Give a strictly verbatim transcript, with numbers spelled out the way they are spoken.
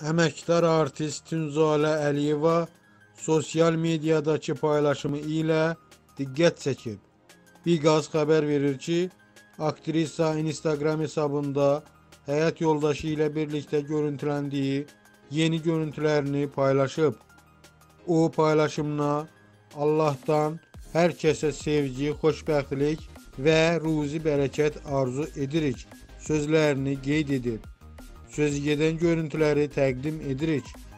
Əməkdar artist Tunzalə Əliyeva sosial mediadakı paylaşımı ilə diqqət çəkib. Biqaz xəbər verir ki, aktrisa Instagram hesabında həyat yoldaşı ilə birlikdə görüntüləndiyi yeni görüntülərini paylaşıb. O paylaşımına Allah'tan hər kəsə sevgi, xoşbəxtlik və ruzi bərəkət arzu edirik sözlərini qeyd edib. Sözügedən görüntüləri təqdim edirik.